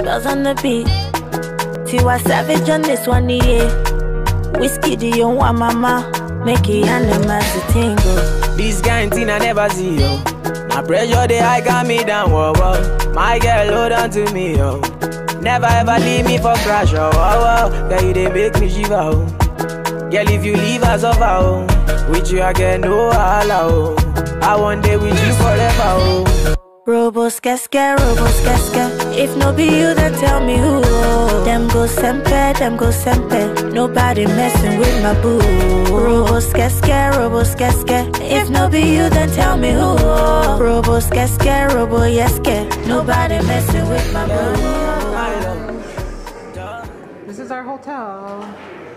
spells on the beat. Tiwa Savage on this one, yeah. Whiskey, do you want mama? Make it animals to tingle. This kind thing I never see, yo. My pressure, they high got me down, whoa, whoa. My girl, hold on to me, yo. Never ever leave me for crash, oh, oh, oh. Girl, you they make me shiver, oh. Girl, if you leave us over, oh. With you I get no holla, oh. I one day with you forever, oh. Robos casca. If no be you, then tell me who. Them go sempe. Nobody messing with my boo. Robos casca. If no be you, then tell me who. Robos casca, nobody messing with my boo. This is our hotel.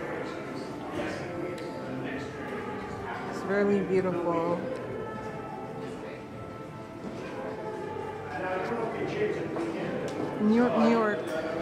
It's really beautiful. New York, New York.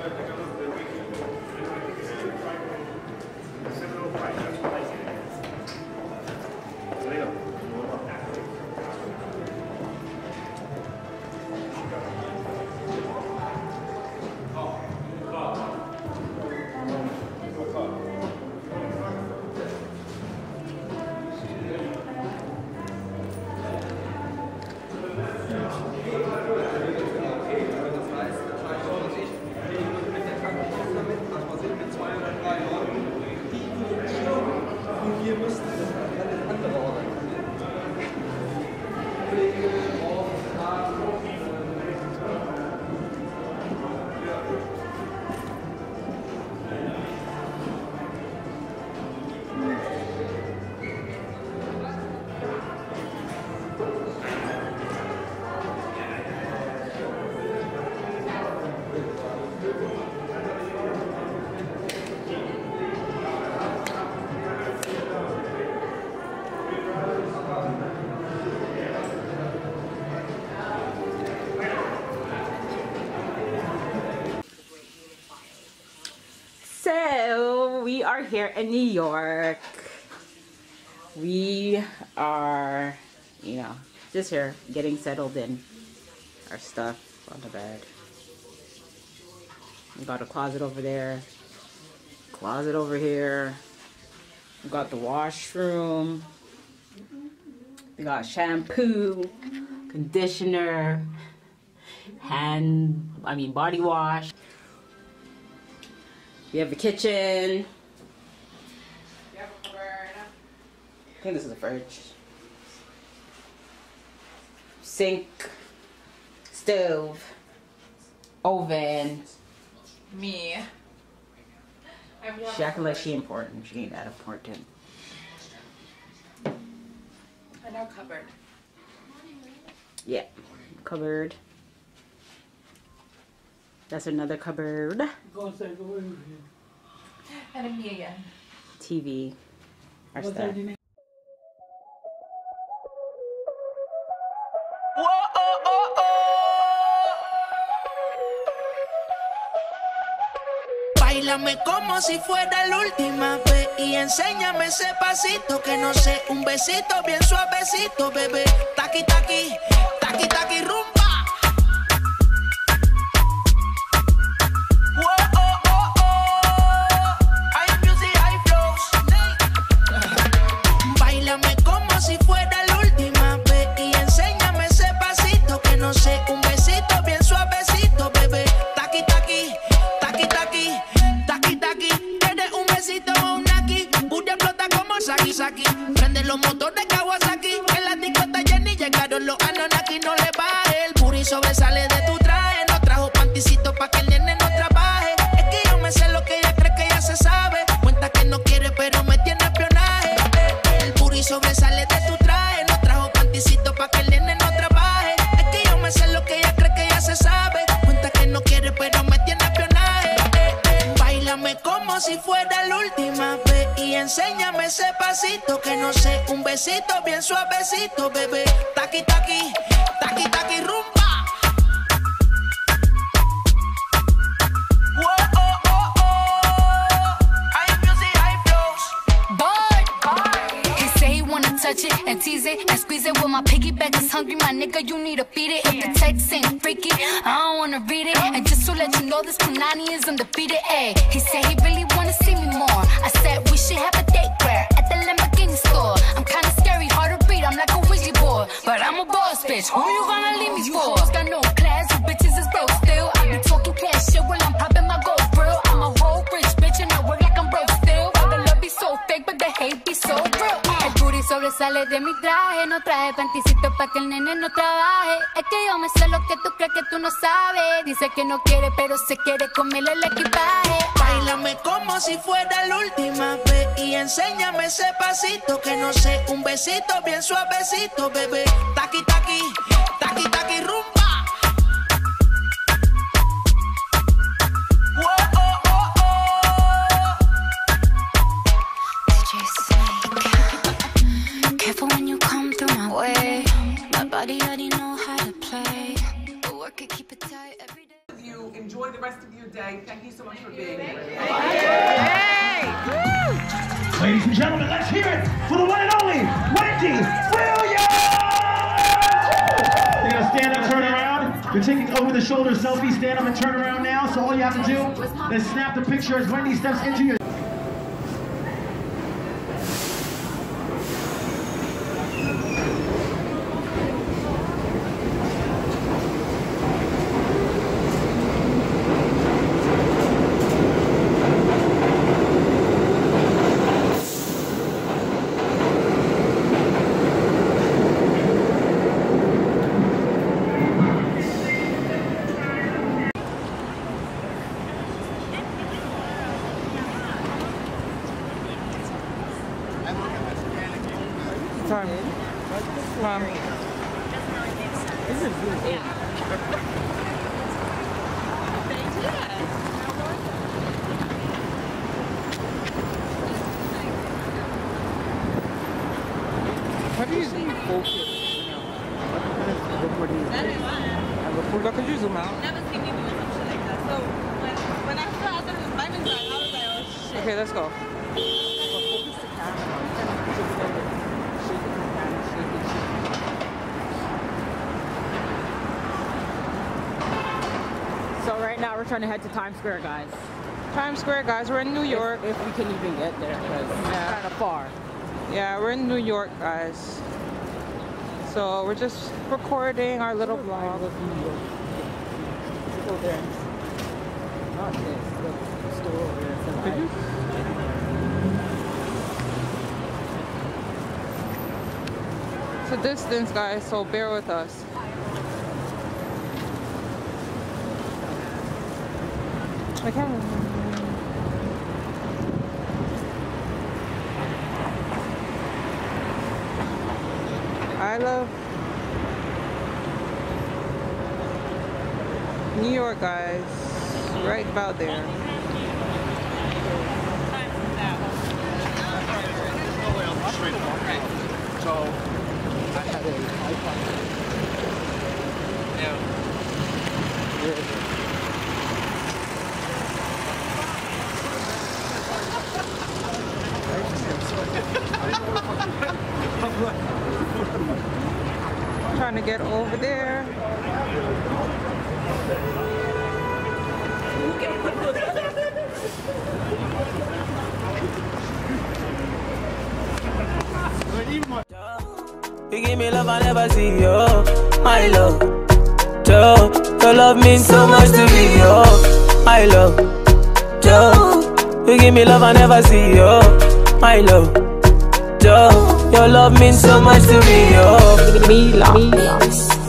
So we are here in New York. We are, you know, just here getting settled in. Our stuff on the bed. We got a closet over there. Closet over here. We got the washroom. We got shampoo, conditioner, body wash. We have the kitchen. I think this is a fridge. Sink, stove, oven. Me. She acting like she important. She ain't that important. And our cupboard. Yeah, cupboard. That's another cupboard. And a me again. TV. Our stuff. Báilame como si fuera la última vez y enséñame ese pasito que no sé, un besito bien suavecito, bebé. Taqui taqui, taqui taqui rumba. Báilame como si fuera la última vez y enséñame ese pasito que no sé, un besito bien suavecito, bebé. Taqui taqui, taqui taqui, taqui taqui. ¿Quieres un besito o un aquí? Booty explota como Saki Saki. Prende los motores Kawasaki. En la disco está llena y llegaron los Anunnaki. No le baje, el booty sobresale de tu traje. No trajo panticito pa' que el nene no trabaje. Es que yo me sé lo que ella cree que ya se sabe. Cuenta que no quiere pero me tiene espionaje. El booty sobresale de tu traje. No trajo panticito pa' que el nene no trabaje. Es que yo me sé lo que ella cree que ya se sabe. Cuenta que no quiere pero me tiene espionaje. Báilame como si fuera la última vez y enséñame ese pasito que no sé, un besito bien suavecito, bebé. Taqui taqui, taqui taqui rumba. Touch it and tease it and squeeze it. When my piggyback is hungry, my nigga, you need to feed it. it. If the text ain't freaky, I don't wanna read it. And just to let you know, this Punani is undefeated. Ay, he said he really wanna see me more. I said we should have a date where at the Lamborghini store. I'm kinda scary, hard to read, I'm like a Ouija board. But I'm a boss bitch, who you gonna leave me for? Got no class, you bitches is broke still. I be talking cash shit while I'm popping my gold grill. I'm a whole rich bitch and I work like I'm broke still. The love be so fake, but the hate be so real. El booty sobresale de mi traje. No traje panticito pa' que el nene no trabaje. Es que yo me sé lo que tú crees que tú no sabes. Dice que no quiere, pero se quiere comerle el equipaje. Báilame como si fuera la última vez y enséñame ese pasito que no sé, un besito bien suavecito, bebé. Taqui, taqui, taqui, taqui, rumba. Careful when you come through my way. My body already know how to play. But work it, keep it tight every day. You enjoy the rest of your day. Thank you so much for being here. Ladies and gentlemen, let's hear it for the one and only Wendy Williams! You're gonna stand up, turn around. You're taking over-the-shoulder selfie. Stand up and turn around now. So all you have to do is snap the picture as Wendy steps into your. How do you focus? Look, could you zoom out? I've never seen you doing some shit like that. So when I saw that it was my design, I was like, oh shit. Okay, let's go. So right now we're trying to head to Times Square, guys. Times Square, guys. We're in New York. If we can even get there, because it's kind of far. Yeah, we're in New York, guys. So we're just recording our little vlog. Go there. Not this. The store over there. Could you? It's a distance, guys, so bear with us. Okay. I love New York, guys. Right about there. So, I had a iPhone. Yeah. Trying to get over there. You give me love I never see, yo, my love. Joe, your love means so much to me, yo, my love. Joe, you give me love I never see, yo, my love. Joe, your love means so much to me, yo. Wiiliams.